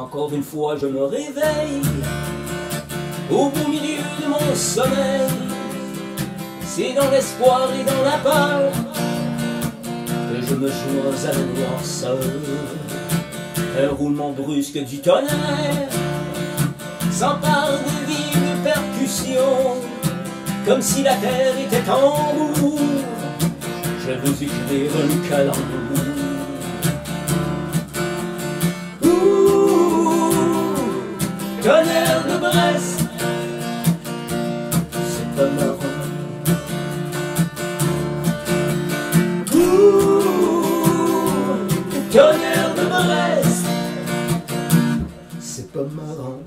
Encore une fois je me réveille au beau milieu de mon sommeil. C'est dans l'espoir et dans la peur que je me joins à la noirceur. Un roulement brusque du tonnerre s'empare des vives percussions, comme si la terre était en roue. Je veux écrire un calembour. Tonnerre de Brest, c'est pas marrant. Tonnerre de Brest, c'est pas marrant.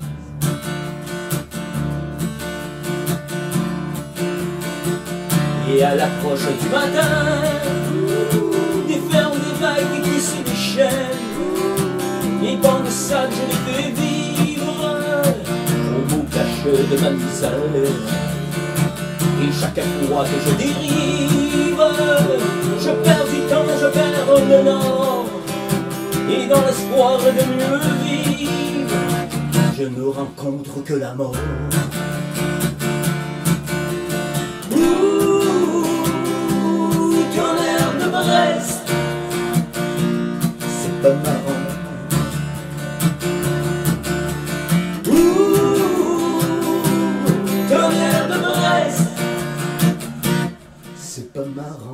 Et à l'approche du matin, des fermes, des vagues, des cuisses et des chaînes, les bancs de sable, je les fais vivre au beau cachot de ma misère. Et chaque fois que je dérive, je perds du temps, je perds le nord. Et dans l'espoir de mieux vivre, je ne rencontre que la mort. Tonnerre de Brest, c'est pas marrant. Tonnerre de Brest, c'est pas marrant.